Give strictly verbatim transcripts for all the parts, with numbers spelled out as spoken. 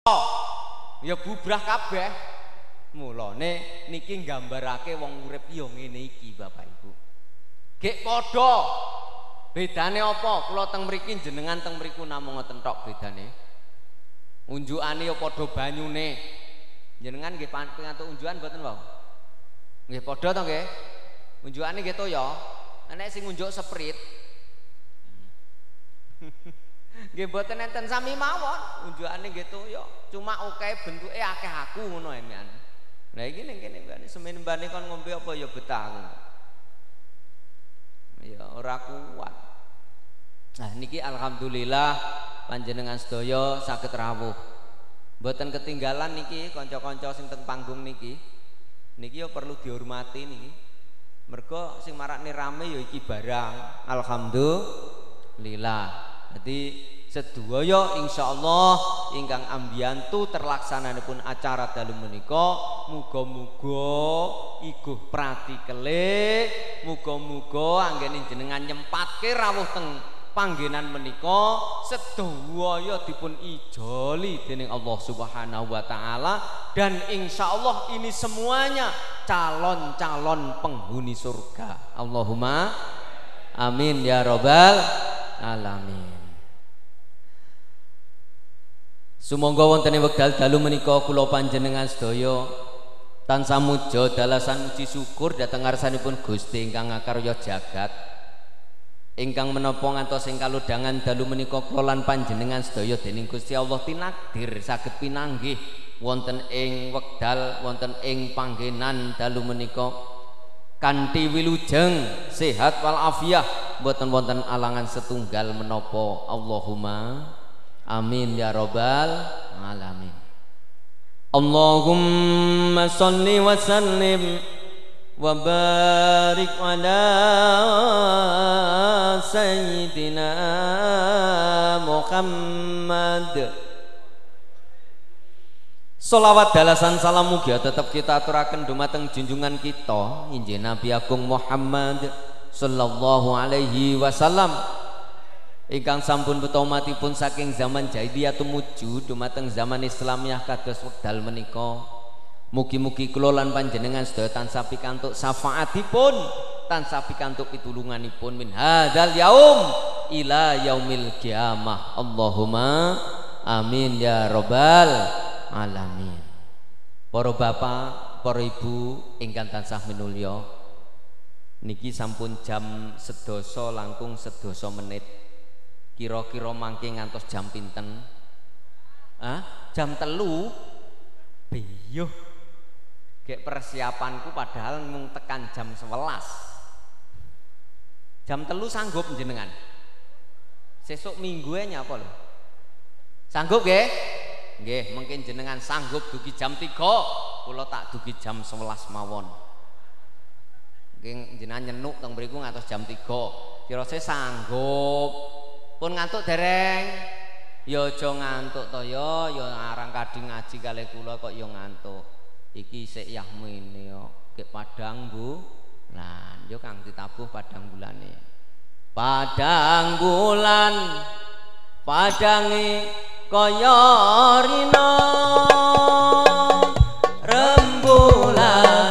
ya bubrah kabeh. Mulane niki nggambarake wong urip ya ngene iki Bapak Ibu. Gek padha. Bedane apa? Kula teng mriki jenengan teng mriku namung ngoten tok bedane. Unjukane ya padha banyune. Jenengan nggih pangatuk unjukan mboten wae. Nggih padha to nggih. Unjukane nggih to ya. Nek sing unjuk seprit. Nggih mboten enten sami mawon, unjukane nggih toya. Cuma akeh bentuke akeh aku ngono emean. Lah iki ning kene mbane semen mbane kon ngombe apa ya betah. Ya ora kuat. Nah niki alhamdulillah panjenengan sedaya saged rawuh. Mboten ketinggalan niki kanca-kanca sing teng panggung niki. Niki ya perlu dihormati niki. Mergo sing marakne rame ya iki barang. Alhamdulillah. Jadi sedaya insyaallah ingkang ambiyantu terlaksananipun acara dalu menika muga-muga iguh pratikele, muga-muga anggene jenengan nyempatke rawuh teng panggenan menika sedaya dipun ijoli dening Allah Subhanahu wa taala dan insyaallah ini semuanya calon-calon penghuni surga. Allahumma amin ya rabbal alamin. Sumangga wonten ing wekdal dalu menika kula panjenengan sedaya tansah muja dalasan muji syukur dhateng ngarsanipun Gusti ingkang ngakarya jagat. Ingkang menapa ngantos ing kalodhangan dalu menika kula lan panjenengan sedaya dening Gusti Allah tinakdir saged pinanggih wonten ing wekdal wonten ing panggenan dalu menika kanthi wilujeng sehat wal afiah mboten wonten alangan setunggal menapa. Allahumma amin ya rabbal alamin. Allahumma sholli wa sallim wa barik ala sayyidina Muhammad. Sholawat dalasan salam mugia tetap kita aturaken dumateng junjungan kita injih Nabi Agung Muhammad sallallahu alaihi wasallam ingkang sampun betomatipun saking zaman jahiliyah tumuju dumateng zaman Islamiyah kados wekdal menika. Mugi-mugi kula lan panjenengan sedaya tansah pikantuk syafaatipun, tansah pikantuk pitulunganipun min hadzal yaum ila yaumil qiyamah. Allahumma amin ya rabbal alamin. Para bapak, para ibu ingkang tansah minulya, niki sampun jam sedasa langkung sedasa menit. Kira-kira mangke ngantos jam pinten? Ah, jam telu. Biyuh. Gek persiapanku padahal mung tekan jam sewelas. Jam telu sanggup jenengan? Sesuk minggu e nyapa lho? Sanggup nggih? Nggih, mungkin jenengan sanggup dugi jam tiga, kula tak dugi jam sewelas mawon. Nggih jenengan nyenuk teng mriku ngantos jam tiga. Kira saya sanggup. Pun ngantuk dereng? Ya aja ngantuk to ya, ya arang kadhi ngaji kalih kula kok ya ngantuk. Iki sik yahmine yo, gek padang Bu. Lah, yo kang ditabuh padang bulane. Padang bulan padange kaya rina rembulan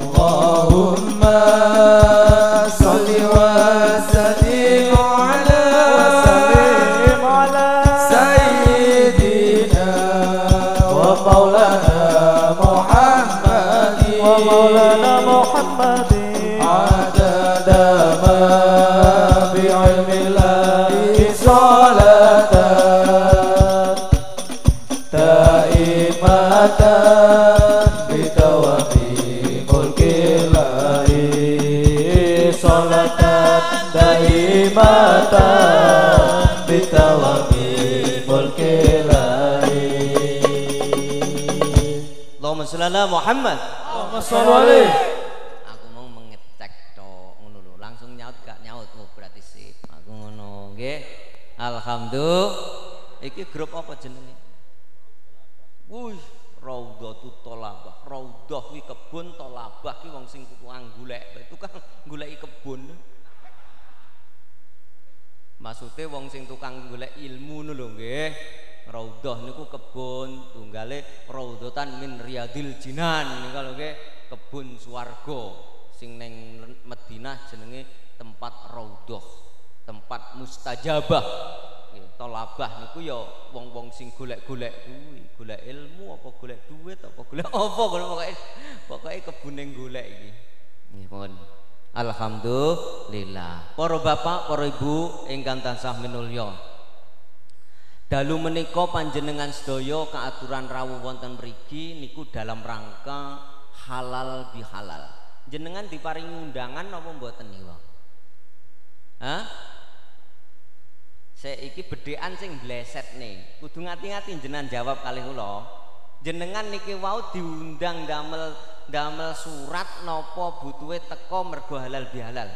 Allahumma salli wa sallim ala Marhaban bitawami mulki ilahi. Allahumma sholli ala Muhammad. Allahumma sholli alaihi. Aku mau mengecek tok ngono lho, langsung nyaut gak nyaut. Oh berarti sip. Aku ngono nggih. Alhamdulillah. Iki grup apa jenenge? Wuih, Raudhatut Thalabah. Raudhah kuwi kebun, Thalabah ki wong sing tukang golek, tukang goleki kebun. Maksudnya wong sing tukang golek ilmu ngono lho nggih. Raudhah niku kebun, tunggale Raudhatan min Riyadil Jinan niku lho nggih, kebun swarga sing ning Madinah jenenge tempat Raudhah, tempat mustajabah. Thalabah niku ya wong-wong sing golek-golek kuwi, golek ilmu apa golek duit apa golek apa pokoke pokoke kebune golek iki. Nggih mohon. Alhamdulillah. Para bapak, para ibu ingkang tansah minulya. Dalu menika panjenengan sedaya kaaturan rawuh wonten mriki niku dalam rangka halal bihalal. Jenengan diparingi undangan napa mboten niku? Hah? Saiki bedhekan sing bleset nih. Kudu ngati-ngati jenengan jawab kalih kula. Jenengan niki wau diundang damel damel surat napa butuhe teko mergo halal bihalal?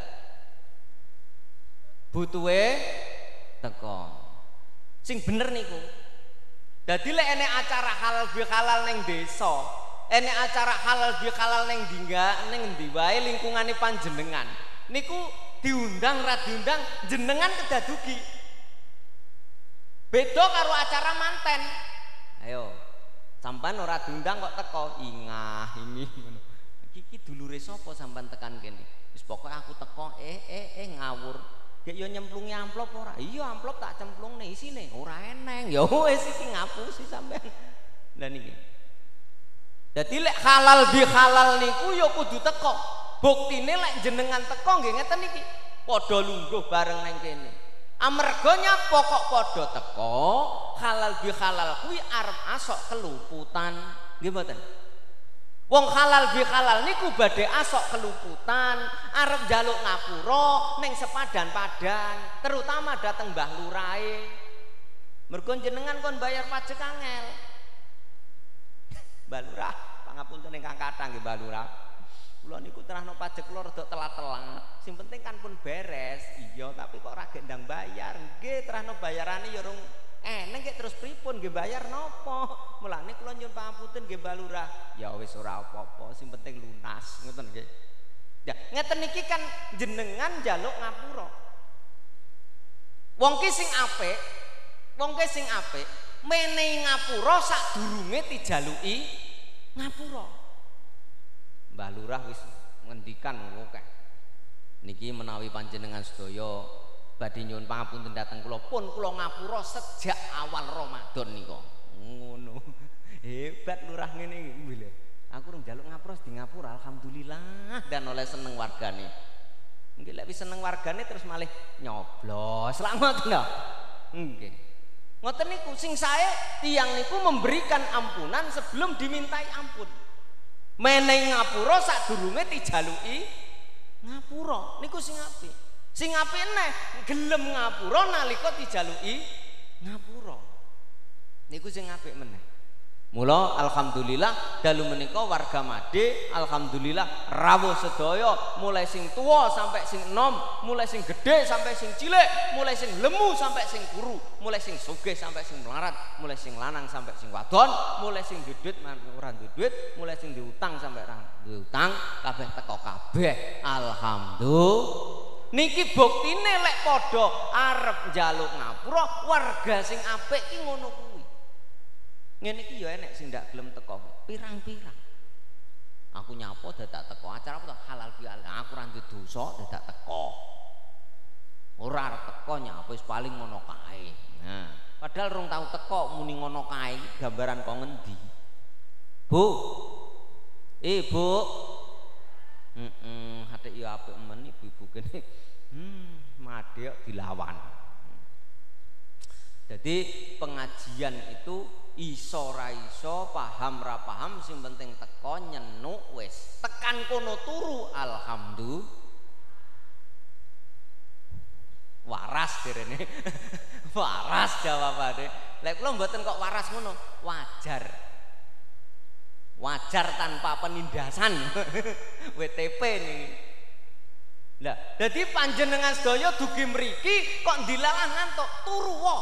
Butuhe teko. Sing bener niku. Dadi lek enek acara halal bihalal ning desa, enek acara halal bihalal ning dingga ning endi wae lingkungane panjenengan. Niku diundang ra diundang jenengan kedadugi. Beda karo acara manten. Ayo, sampean ora diundang kok teko, ingah ini ngono. Iki dulure sapa sampean tekan kene? Wis pokoke aku teko, eh eh eh ngawur. Gek yo nyemplungi amplop ora? Iya, amplop tak cemplungne isine. Ora eneng. Ya wis iki ngapusi sampean. Lah niki. Dadi lek halal bi halal niku yo kudu teko. Buktine lek jenengan teko nggih ngeten iki. Padha lungguh bareng nang kene. Amergonya pokok podo teko halal bi halal kuwi arep asok keluputan nggih mboten. Wong halal bi halal niku badhe asok keluputan arep njaluk ngapura ning sepadan-padan terutama dateng Mbah Lurahe. Mergo jenengan kon bayar pajak angel. Mbah Lurah pangapunten ingkang kathah nggih Mbah Lurah. Kula niku terahno pajak kula rada telat-telat. Sing penting kan pun beres. Iya, tapi kok ora gendang bayar. Nggih, terahno bayarane ya rung eneng kek terus pripun nggih bayar napa? Mulane kula nyuwun pangapunten nggih Mbah Lurah. Ya wis ora apa-apa, sing penting lunas, ngoten nggih. Ya, ngeten iki kan jenengan njaluk ngapura. Wong ki sing apik, wong ki sing apik menehi ngapura sadurunge dijaluki ngapura. Mbah Lurah wis ngendikan ngono niki menawi panjenengan sedaya badhe nyuwun pangapunten dhateng kula pun kula ngapura sejak awal Ramadan nika. Ngono. Hebat lurah ngene iki lho. Aku rung njaluk ngapura di ngapura alhamdulillah dan oleh seneng wargane. Nggih lek wis seneng wargane terus malih nyoblos. Selamat lho. Nggih. Ngoten niku sing sae tiyang niku memberikan ampunan sebelum dimintai ampun. Menehi ngapura sadurunge dijaluki ngapura niku sing apik. Sing apik neh gelem ngapura nalika dijaluki ngapura. Niku sing apik meneh. Mula alhamdulillah dalu menika warga Made alhamdulillah rawuh sedaya mulai sing tua sampai sing enom, mulai sing gede sampai sing cilik, mulai sing lemu sampai sing kuru, mulai sing sugih sampai sing melarat, mulai sing lanang sampai sing wadon, mulai sing duit ora duit, mulai sing diutang sampai ora diutang, kabeh teko kabeh. Alhamdulillah. Niki buktine lek padha arep njaluk ngapura warga sing apik ki ngono kuwi. Ngene iki ya enek sing ndak gelem teko pirang-pirang. Aku nyapo dadak teko acara apa halal bihalal. Aku ora ndek dosa dadak teko. Ora arep teko nyapo wis paling ngono kae. Nah, padahal rong tau teko muni ngono kae gambaran kok ngendi? Bu. Eh, Bu. Heeh, hatik ya apik men ibu-ibu kene. Hmm, Made dilawan. Jadi pengajian itu iso ra iso, paham ra paham, sing penting teko nyenuk wis. Tekan kono turu alhamdulillah. waras direne. Waras jawabane. Lek kula mboten kok waras ngono, wajar. Wajar tanpa penindasan. W T P niki. Lah, dadi panjenengan sedaya dugi mriki kok dilalah ngantuk turu wae.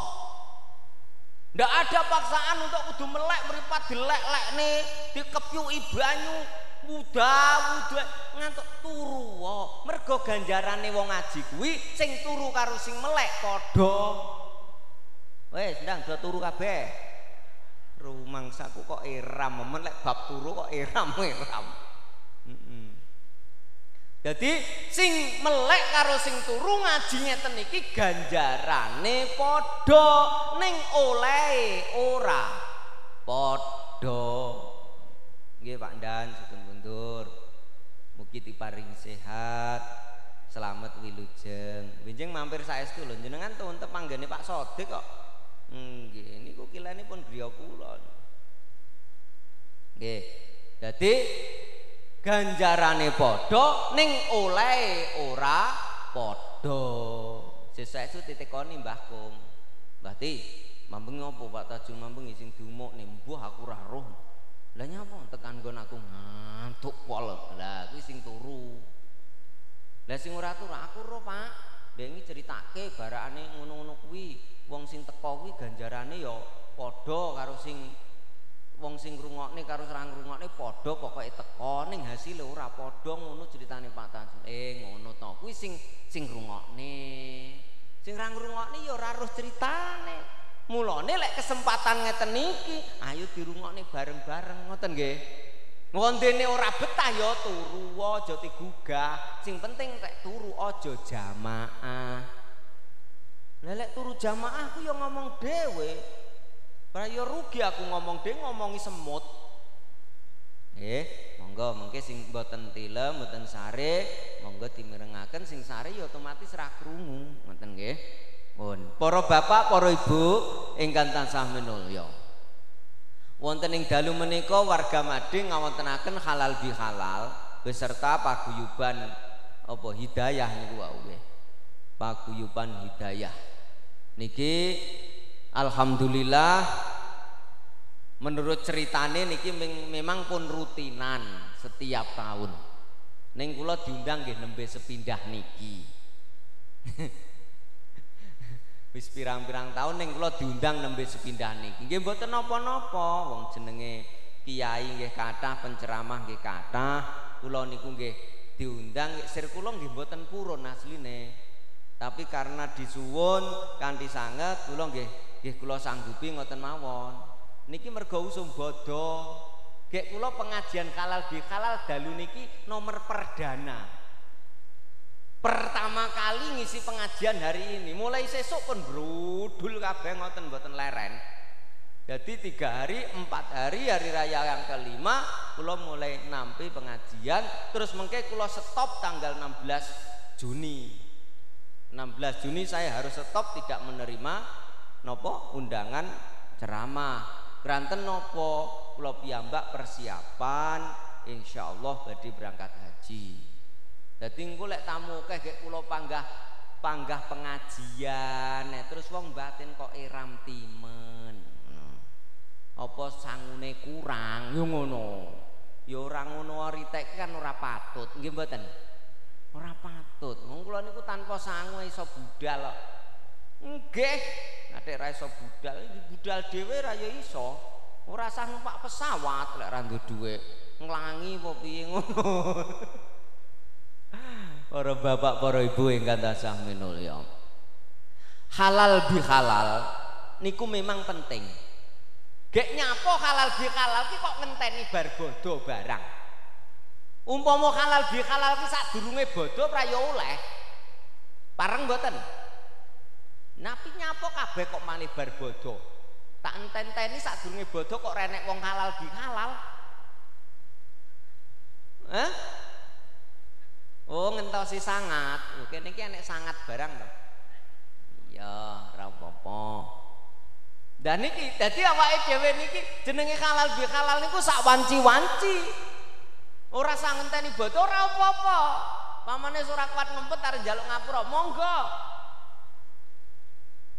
Ndak ada paksaan untuk kudu melek mripat dilek-lekne, dikepyuki banyu, muda-muda ngantuk turu wae. Mergo ganjarane wong ngaji kuwi sing turu karo sing melek padha. Wes ndang do turu kabeh. Rumangsaku kok eram men lek bab turu kok eram-eram. Heeh. Jadi sing melek karo sing turu ngaji ngeten iki ganjarane padha ning olehe ora padha. Nggih Pak Dan sugeng mundur. Mugi diparingi sehat, selamat wilujeng. Benjing mampir saestu lho jenengan tuwun tepanggane Pak Sodik kok. Nggih niku kilanipun griya kula. Nggih. Dadi ganjarane padha ning olehe ora padha. Sesaestu titikoni Mbah Kum. Mbah Ti, mambeng ngopo Pak Tajul mambeng sing dumuk nih mbuh aku ora roh. Lah nyapa tekan nggon aku ngantuk pol. Lah kuwi sing turu. Lah sing ora turu aku roh Pak. Bengi ceritake barakane ngono-ngono kuwi. Wong sing teko kuwi ganjarane ya padha karo sing wong sing ngrungokne karo ora ngrungokne padha pokoke teko ning hasile ora padha ngono ceritane Pak Tajul. Eh ngono to. Kuwi sing sing ngrungokne. Sing ora ngrungokne ya ora roh ceritane. Mulane lek kesempatan ngeten iki, ayo dirungokne bareng-bareng ngoten nggih. Ngondene ora betah ya turu aja digugah. Sing penting tek turu aja jamaah. Lah lek turu jamaah ku ya ngomong dhewe. Ora ya rugi aku ngomong dhewe ngomongi semut. Nggih, monggo mengke sing mboten tilem, mboten sare, monggo dimirengaken sing sare ya otomatis ra krungu, ngoten nggih. Pun. Para bapak, para ibu ingkang tansah minulya. Wonten ing dalu menika warga Mading ngawontenaken halal bihalal beserta paguyuban apa hidayah niku wae nggih. Paguyuban hidayah. Niki alhamdulillah menurut ceritane niki memang pun rutinan setiap tahun. Ning kula diundang nggih nembe sepindah niki. Wis pirang-pirang tahun ning kula diundang nembe sepindah niki. Nggih mboten napa-napa, wong jenenge kiai nggih kathah, penceramah nggih kathah. Kula niku nggih diundang, sir kula nggih mboten purun asline. Tapi karena disuwun kanthi sanget kula nggih nggih kula sanggupi ngoten mawon. Niki mergo usum bodho. Gek kula pengajian halal bihalal dalu niki nomor perdana. Pertama kali ngisi pengajian hari ini, mulai sesuk pun brudul kabeh ngoten mboten leren. Jadi tiga hari, empat hari, hari raya yang kelima, kula mulai nampi pengajian, terus mengke kula stop tanggal enam belas Juni. enam belas Juni saya harus stop, tidak menerima nopo undangan ceramah. Kranten nopo kula piyambak persiapan, insyaallah badhe berangkat haji. Dadi engko lek tamu akeh gek kula panggah panggah pengajian, nah, terus wong batin kok eram timen. Apa sangune kurang yo ngono. Ya ora ngono ritek kan ora patut, nggih mboten? Ora patut. Wong kula niku tanpa sangu iso budal kok. Nggih, nek ra iso budal, budal dhewe ra ya iso. Ora sah numpak pesawat lek ra nduk dhuwit. Nglangi apa piye ngono. Para bapak, para ibu ingkang tansah minulya. Halal bihalal niku memang penting. Gek nyapo halal bihalal ki kok ngenteni bar bodho barang. Umpama halal bihalal ki sadurunge bodho pra ya oleh. Pareng mboten? Napi nyapo kabeh kok malih bar bodho. Tak enten-enteni sadurunge bodho kok renek wong halal bihalal. Hah? Oh ngentosi sangat, oke niki enek sangat barang lho. Iya, ora apa-apa. Dan niki dadi awake dhewe niki jenenge halal bihalal niku sak wanci-wanci. Ora sang ngenteni bodho ora apa-apa. Pamane ora kuat ngempet arep njaluk ngapura, monggo.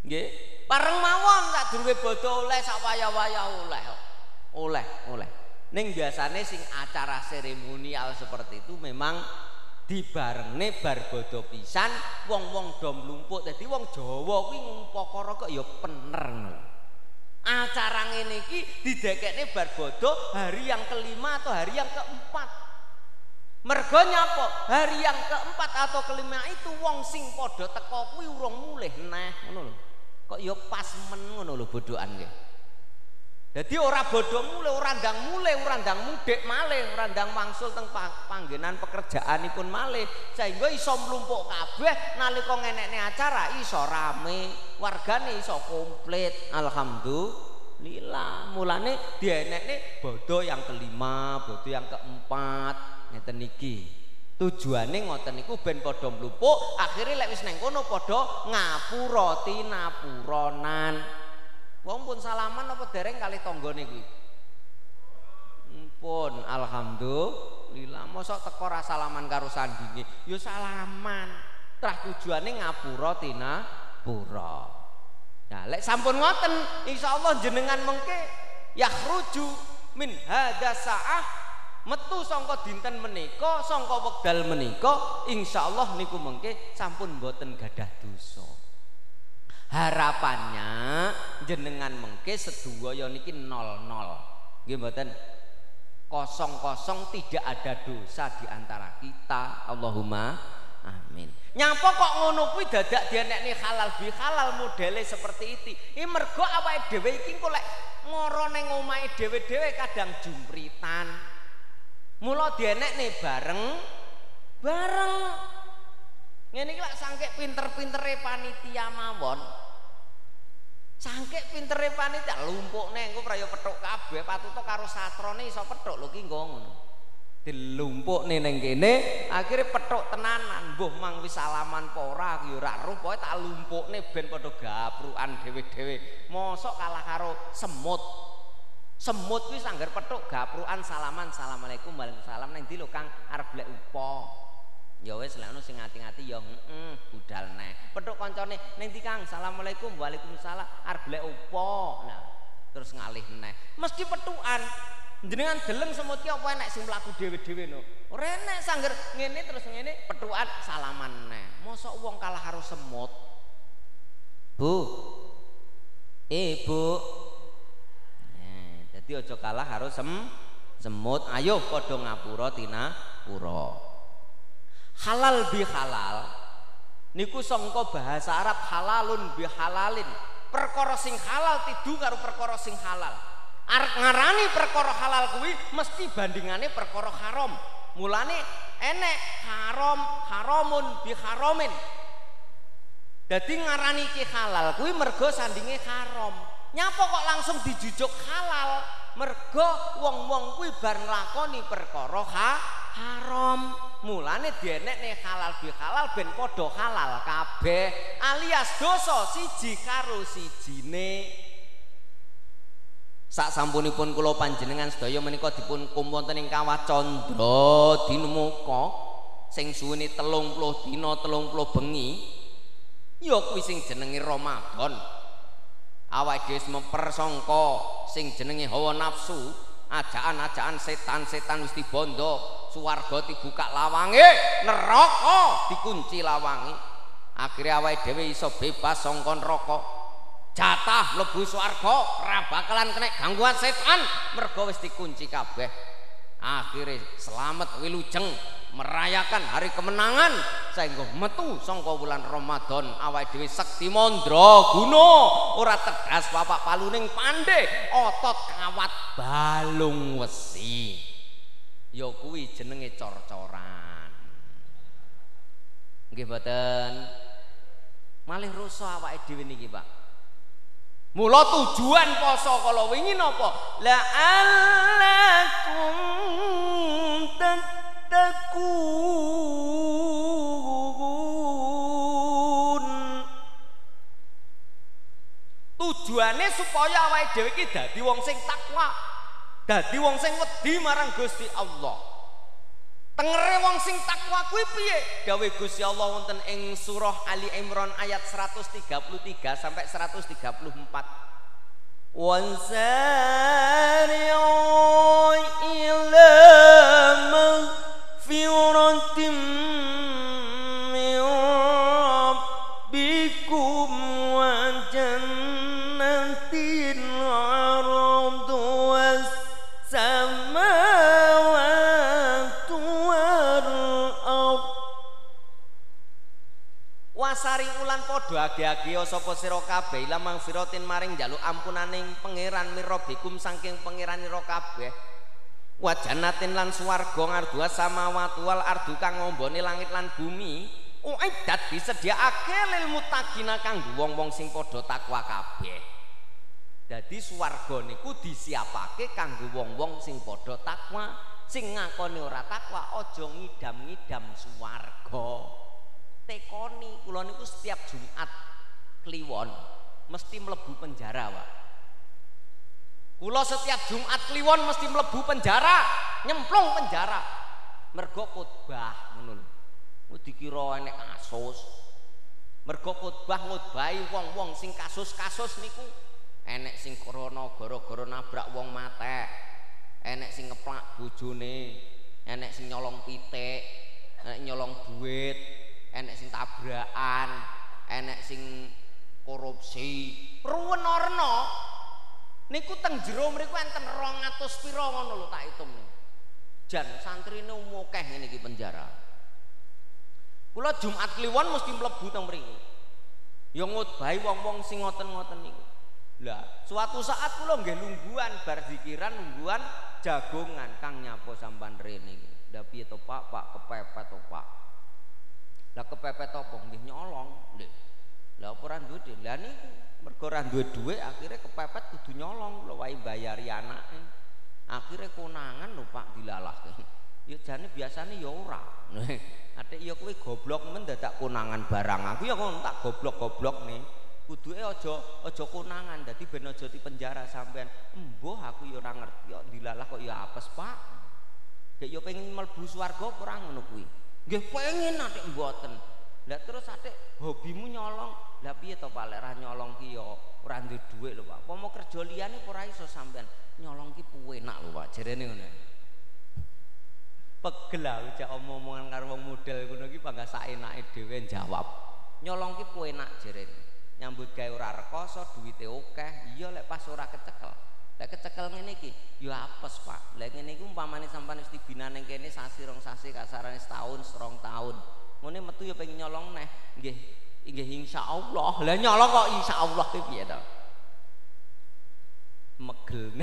Nggih. Pareng mawon tak durunge bodho oleh sak wayah-wayah oleh. Oleh, oleh. Ning biasane sing acara seremonial seperti itu memang dibarengne bar bodho pisan wong-wong do mlumpuk. Dadi wong Jawa kuwi ngumpakara kok ya pener ngono. Acara ngene iki didekekne bar bodho hari yang kelima atau hari yang keempat. Mergo nyapa? Hari yang keempat atau kelima itu wong sing padha teka kuwi urung mulih neh ngono lho. Kok ya pas men ngono lho bodhoan nggih. Dadi ora bodho mulih, ora ndang mulih, ora ndang mudhik malih, ora ndang wangsul teng panggenan pekerjaanipun malih, sehingga iso mlumpuk kabeh nalika ngenekne acara iso rame, wargane iso komplit. Alhamdulillah. Mulane dienekne bodho yang kelima, bodho yang keempat, ngeten niki. Tujuane ngoten niku ben padha mlumpuk, akhire lek wis nang kono padha ngapura tinapuronan. Wong pun salaman apa dereng kali tanggane kuwi? Pun alhamdulillah. Mosok teko ra salaman karo sandinge, ya salaman. Trah tujuane ngapura tinapura. Nah, lek sampun ngoten, insyaallah jenengan mengke yakhruju min hadza saah metu sangka dinten menika, sangka wekdal menika, insyaallah niku mengke sampun mboten gadah dosa. Harapannya jenengan mengke sedaya niki nol nol. Nggih mboten? Kosong kosong, tidak ada dosa di antara kita. Allahumma amin. Nyapa kok ngono kuwi dadak dienekne halal bi halal modele seperti itu. Iki mergo awake dhewe iki kok lek ngoro ning omahe dhewe-dhewe kadang jumpritan. Mula dienekne bareng bareng. Ngene iki lak sangke pinter-pintere panitia mawon. Sangke pintere panitia lumpukne engko praya petuk kabeh patuto karo satrone iso petuk lho ki nggo ngono. Dilumpukne ning kene akhire petuk tenanan. Mbuh mang wis salaman apa ora ya ora roh pokoke tak lumpukne ben padha gaprukan dhewe-dhewe. Mosok kalah karo semut. Semut kuwi sanggar petuk gaprukan salaman assalamualaikum waalaikumsalam ning ndi lho Kang arep golek upa. Ya wis lek ono sing ngati-ngati ya heeh budal neh. Petuk kancane ning ndi Kang assalamualaikum waalaikumsalam arep golek upa. Nah, terus ngalih neh. Mesti petukan. Jenengan deleng semut ki apa enek sing mlaku dhewe-dhewe no. Ora enek sangger ngene terus ngene petukan salaman neh. Mosok wong kalah karo semut. Bu. Eh, Bu. Nah, dadi aja kalah karo sem semut. Ayo padha ngapura tinapura. Halal bi halal niku sangka bahasa Arab halalun bi halalin. Perkara sing halal tidu karo perkara sing halal. Arep ngarani perkara halal kuwi mesti bandingane perkara haram. Mulane enek haram haramun bi haramin. Dadi ngarani ki halal kuwi mergo sandinge haram. Nyapa kok langsung dijujuk halal? Mergo wong-wong kuwi bar nglakoni perkara ha haram. Mulane dienekne halal bi halal ben padha halal kabeh alias dosa siji karo sijine. Sak sampunipun kula panjenengan sedaya menika dipun kumpulten ing Kawah Candra Dinemuka sing suwene telung puluh dina telung puluh bengi ya kuwi sing jenenge Ramadan. Awake dhewe mempersangka sing jenenge hawa nafsu, ajaan-ajaan setan-setan wis dibondo, swarga dibuka lawange, neraka dikunci lawange. Akhire awake dhewe iso bebas saka neraka. Jatah mlebu swarga, ora bakalan kena gangguan setan, mergo wis dikunci kabeh. Akhire selamat wilujeng merayakan hari kemenangan sehingga metu sangka wulan Ramadan awake dhewe sekti mandra guna ora tegas bapak paluning pandhe otot kawat balung wesi ya kuwi jenenge cor-coran nggih mboten malih rusak awake dhewe niki Pak. Mula tujuan poso kala wingi napa la'allakum takun. Tujuane supaya awake dhewe iki dadi wong sing takwa, dadi wong sing wedi marang Gusti Allah. Tengere wong sing takwa kuwi piye? Dawuh Gusti Allah wonten ing surah Ali Imran ayat seratus tiga puluh tiga sampai seratus tiga puluh empat. Wansari'u ila magfiratin min rabbikum wa jannatin 'arduha as-samawati wal ardh. Wasari ulan padha age-age sapa sira kabeh ila mangfiratin maring njaluk ampunaning pangeran mirabikum saking pangeranira kabeh. Wa jannatin lan swarga ngardua samawati wal ardu kang ngombone langit lan bumi. Uiddat disediakake lil muttaqina kanggo wong-wong sing padha takwa kabeh. Dadi swarga niku disiapake kanggo wong-wong sing padha takwa. Sing ngakoni ora takwa aja ngidam-ngidam swarga. Tekoni kula niku setiap Jumat Kliwon mesti mlebu penjara, Pak. Kula setiap Jumat Kliwon mesti mlebu penjara, nyemplung penjara. Mergo khotbah ngono lho. Ku dikira enek kasus. Mergo khotbah ngutbahi wong-wong sing kasus-kasus niku enek sing krana gara-gara nabrak wong matek, enek sing ngeplak bojone, enek sing nyolong pitik, enek nyolong duit, enek sing tabrakan, enek sing korupsi. Ruwen-orno niku teng jero mriku enten rong atus pira ngono lho tak hitung. Jan santrine umukeh ngene iki penjara. Kula Jumat Kliwon mesti mlebu teng mriku. Ya ngutbahi wong-wong sing ngoten-ngoten niku. Lah, suatu saat kula nggih lungguhan bar zikiran lungguhan jagongan kang nyapa sampean rene iki. Lah piye to Pak? Pak kepepet to Pak. Lah kepepet apa nggih nyolong nggih. Lah apa ora duwe? Lah niku mergo ora duwe dhuwit akhire kepepet kudu nyolong lho wae mbayari anake. Akhire konangan lho Pak dilalahke. Ya jane biasane ya ora. Atik ya kowe goblok men dadak konangan barang aku ya kok tak goblok-goblokne. Kuduke aja aja konangan dadi ben aja dipenjara sampean. Embuh aku ya ora ngerti kok dilalah kok ya apes Pak. Gek ya pengen mlebu swarga apa ora ngono kuwi. Nggih pengen atik mboten. Lah terus atik hobimu nyolong. Lah piye to Pak lek ra nyolong ki ya ora duwe dhuwit lho Pak. Apa mau kerja liyane ora iso sampean. Nyolong ki puenak lho Pak jarene ngono. Pegel aku cak omong-omongan karo wong model ngono ki bangga saenake dhewe jawab. Nyolong ki puenak jarene. Nyambut gawe ora rekoso duwite akeh. Iya lek pas ora kecekel. Lek kecekel ngene iki ya apes Pak. Lek ngene iki umpamane sampean wis dibina ning kene sasi rong sasi kasarane setahun serong tahun. Ngene metu ya pengen nyolong neh. Nggih, nggih insyaallah. Lah nyolong kok insyaallah ki piye to? Megel.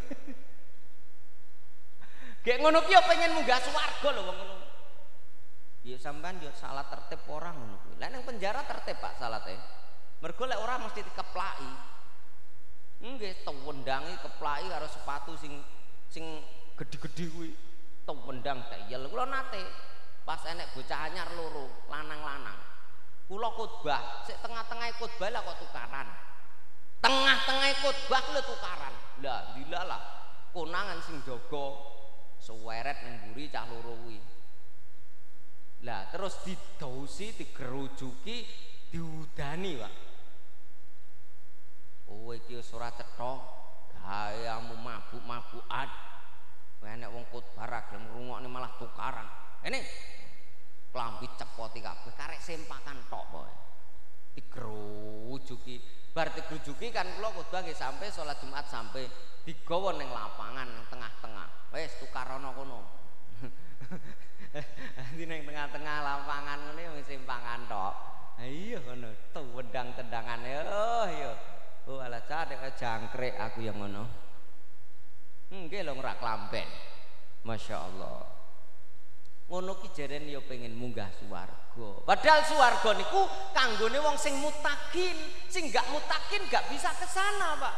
Gek ngono ki ya pengen munggah swarga lho wong ngono. Ya sampean yo salah tertib ora ngono kuwi. Lah ning penjara tertib Pak salate. Mergo lek ora mesti dikeplaki. Nggih tewendangi keplaki karo sepatu sing sing gedhi-gedhi kuwi. Tewendang teyel kula nate pas enek bocah anyar loro, lanang-lanang. Kula khotbah, sik tengah-tengah khotbah lah kok tukaran. Tengah-tengah khotbah lho tukaran. Lah dilalah konangan sing jaga seweret ning mburi cah loro kuwi. Lah terus didausi, digerujuki, diudani, Pak. Kowe iki wis ora cetha, gayamu mabuk-mabukan. Kowe nek wong khotbah ra gelem ngrungokne malah tukaran. Ini klambi cepoti kabeh karek sempakan tok pokoke. Digerujuki, bar digerujuki kan kula khotbah nggih sampai salat Jumat sampai digawa ning lapangan ning tengah-tengah. Wis tukarono kono. Di ning tengah-tengah lapangan ngene wis sempangan tok. Ha iya ngono, tendang-tendangane. Oh iya. Oh ala cadek jangkrik aku yang ngono. Nggih lho ora klamben. Masyaallah. Ngono ki jaren ya pengen munggah swarga. Padahal swarga niku kanggone wong sing mutakin, sing gak mutakin gak bisa ke sana, Pak.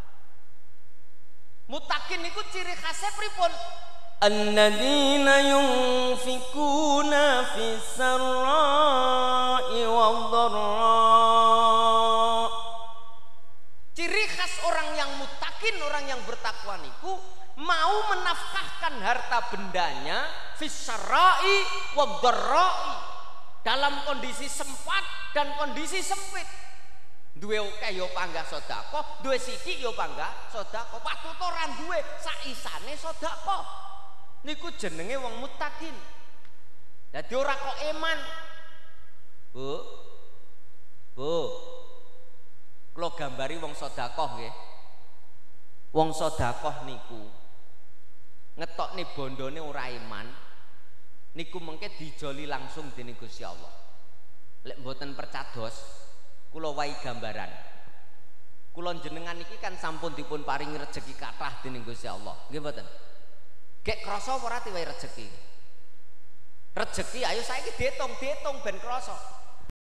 Mutakin niku ciri khasnya pripun? Alladzina yunfikuna fis sarra'i wadh-dharra. Ciri khas orang yang mutakin, orang yang bertakwa niku mau menafkahkan harta bendanya fisyarra'i wadharra'i, dalam kondisi sempat dan kondisi sempit. Duwe akeh yo panggah sedekah, duwe sithik yo panggah sedekah, patuturan duwe saisane sedekah. Niku jenenge wong muttaqin. Dadi ora kok eman. Bu. Bu. Kula gambari wong sedekah nggih. Wong sedekah niku ngetokne bondone ora iman. Niku mengke dijoli langsung dening Gusti Allah. Lek mboten percados, kula wahi gambaran. Kula jenengan iki kan sampun dipun paringi rejeki kathah dening Gusti Allah. Nggih mboten? Gek krasa ora tiwahi rejeki. Rejeki ayo saiki diitung, diitung ben krasa.